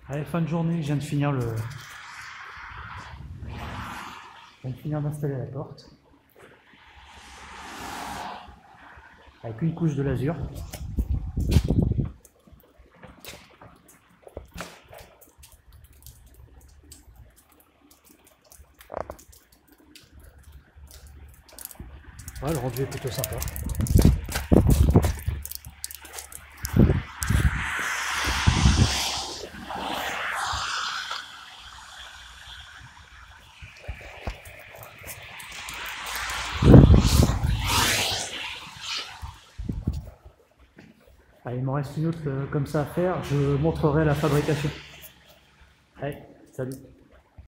Allez, fin de journée, je viens de finir d'installer la porte. Avec une couche de lasure. Ouais, le rendu est plutôt sympa. Allez, il m'en reste une autre comme ça à faire, je montrerai la fabrication. Allez, salut!